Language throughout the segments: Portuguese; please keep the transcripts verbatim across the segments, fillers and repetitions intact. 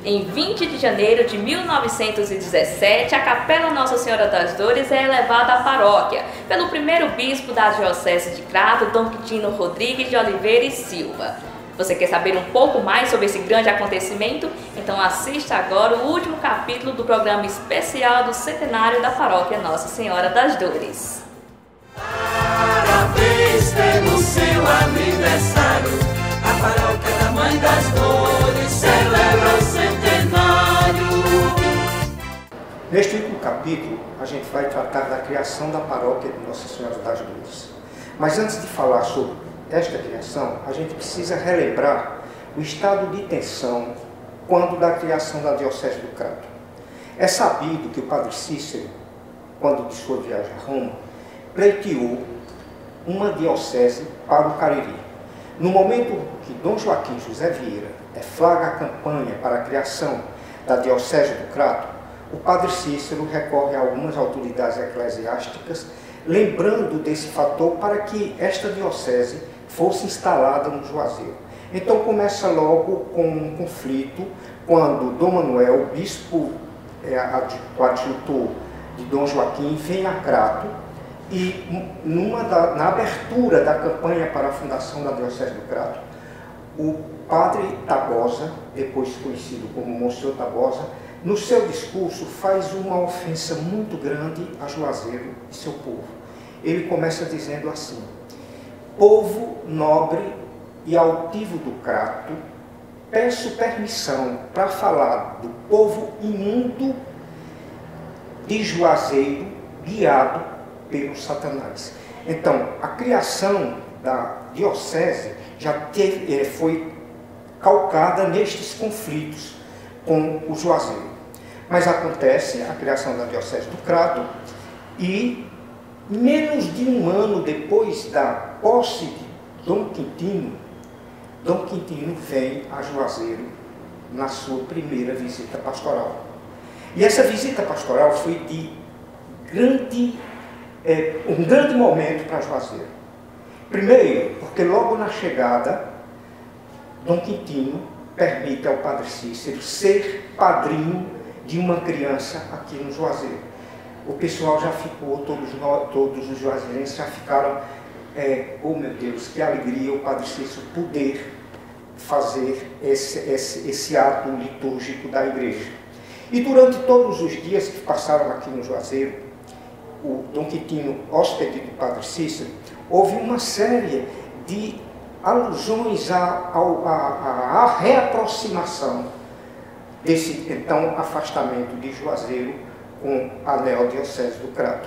Em vinte de janeiro de mil novecentos e dezessete, a Capela Nossa Senhora das Dores é elevada à paróquia pelo primeiro bispo da Diocese de Crato, Dom Quintino Rodrigues de Oliveira e Silva. Você quer saber um pouco mais sobre esse grande acontecimento? Então assista agora o último capítulo do programa especial do centenário da Paróquia Nossa Senhora das Dores. Parabéns pelo seu aniversário, a Paróquia da Mãe das Dores celebra o centenário. Neste último capítulo, a gente vai tratar da criação da Paróquia de Nossa Senhora das Dores. Mas antes de falar sobre esta criação, a gente precisa relembrar o estado de tensão quando da criação da Diocese do Crato. É sabido que o padre Cícero, quando de sua viagem a Roma, pleiteou uma diocese para o Cariri. No momento que Dom Joaquim José Vieira deflagra a campanha para a criação da Diocese do Crato, o padre Cícero recorre a algumas autoridades eclesiásticas, lembrando desse fator para que esta diocese fosse instalada no Juazeiro. Então começa logo com um conflito, quando Dom Manuel, bispo é, adjutor de Dom Joaquim, vem a Crato e numa da, na abertura da campanha para a fundação da Diocese do Crato, o padre Tabosa, depois conhecido como Monsenhor Tabosa, no seu discurso faz uma ofensa muito grande a Juazeiro e seu povo. Ele começa dizendo assim: povo nobre e altivo do Crato, peço permissão para falar do povo imundo de Juazeiro, guiado pelo Satanás. Então, a criação da diocese já teve, foi calcada nestes conflitos com o Juazeiro. Mas acontece a criação da Diocese do Crato e, menos de um ano depois da posse de Dom Quintino, Dom Quintino vem a Juazeiro na sua primeira visita pastoral. E essa visita pastoral foi de grande, é, um grande momento para Juazeiro. Primeiro, porque logo na chegada, Dom Quintino permite ao padre Cícero ser padrinho de uma criança aqui no Juazeiro. O pessoal já ficou, todos, nós, todos os juazeirenses já ficaram, é, oh meu Deus, que alegria o padre Cícero poder fazer esse, esse, esse ato litúrgico da igreja. E durante todos os dias que passaram aqui no Juazeiro, o Dom Quintino, hóspede do padre Cícero, houve uma série de alusões à, à, à reaproximação desse então afastamento de Juazeiro com a neodiocese do Crato.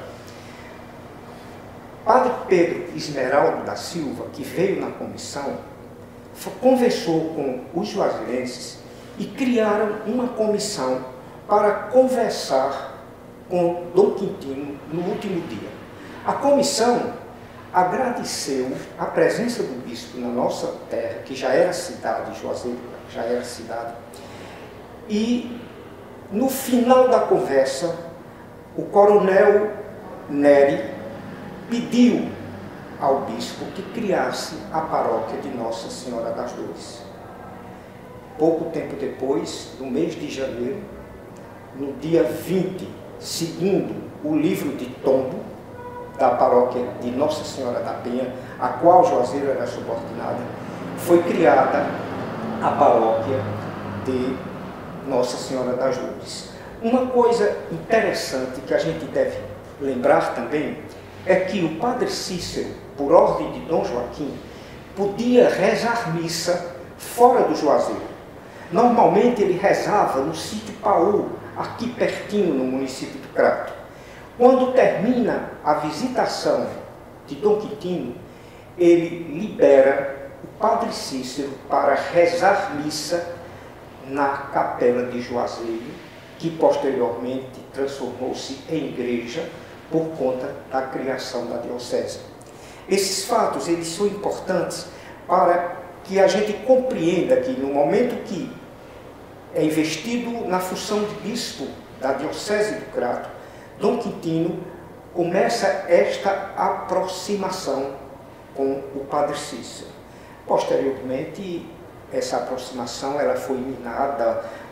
Padre Pedro Esmeraldo da Silva, que veio na comissão, conversou com os juazeirenses e criaram uma comissão para conversar com Dom Quintino no último dia. A comissão agradeceu a presença do bispo na nossa terra, que já era cidade, Juazeiro já era cidade, e no final da conversa, o coronel Neri pediu ao bispo que criasse a paróquia de Nossa Senhora das Dores. Pouco tempo depois, no mês de janeiro, no dia vinte, segundo o livro de tombo da paróquia de Nossa Senhora da Penha, a qual Juazeiro era subordinada, foi criada a paróquia de Nossa Senhora das Dores. Uma coisa interessante que a gente deve lembrar também é que o padre Cícero, por ordem de Dom Joaquim, podia rezar missa fora do Juazeiro. Normalmente ele rezava no sítio Paú, aqui pertinho no município do Crato. Quando termina a visitação de Dom Quintino, ele libera o padre Cícero para rezar missa na capela de Juazeiro, que posteriormente transformou-se em igreja por conta da criação da diocese. Esses fatos eles são importantes para que a gente compreenda que no momento que é investido na função de bispo da diocese do Crato, Dom Quintino começa esta aproximação com o padre Cícero. Posteriormente, essa aproximação ela foi minada,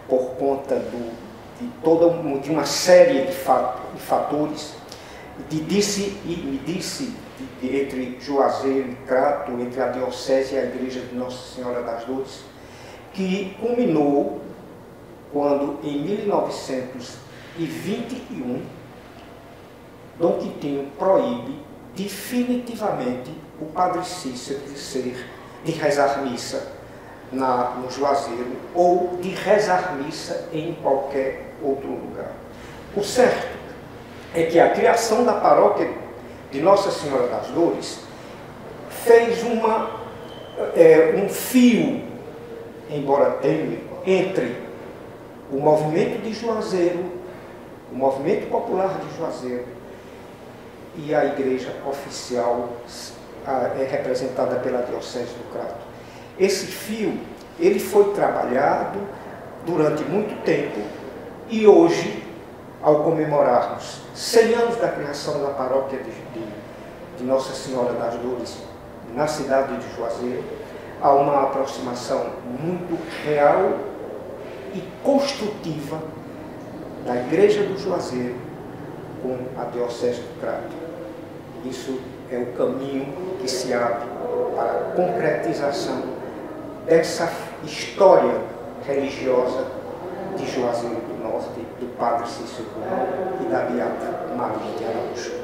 por conta do, de toda de uma série de, fato, de fatores, de disse e me disse de, de, entre Juazeiro e Crato, entre a Diocese e a Igreja de Nossa Senhora das Dores, que culminou quando, em mil novecentos e vinte e um, Dom Quitinho proíbe definitivamente o Padre Cícero de ser, de rezar missa na, no Juazeiro ou de rezar missa em qualquer outro lugar. O certo é que a criação da paróquia de Nossa Senhora das Dores fez uma, é, um fio, embora tênue, entre o movimento de Juazeiro, o movimento popular de Juazeiro e a igreja oficial a, é representada pela Diocese do Crato. Esse fio, ele foi trabalhado durante muito tempo e hoje, ao comemorarmos cem anos da criação da paróquia de, de, de Nossa Senhora das Dores na cidade de Juazeiro, há uma aproximação muito real e construtiva da Igreja do Juazeiro com a Diocese do Crato. Isso é o caminho que se abre para a concretização dessa história religiosa de Juazeiro do Norte, do Padre Cícero e da Beata Maria de Araújo.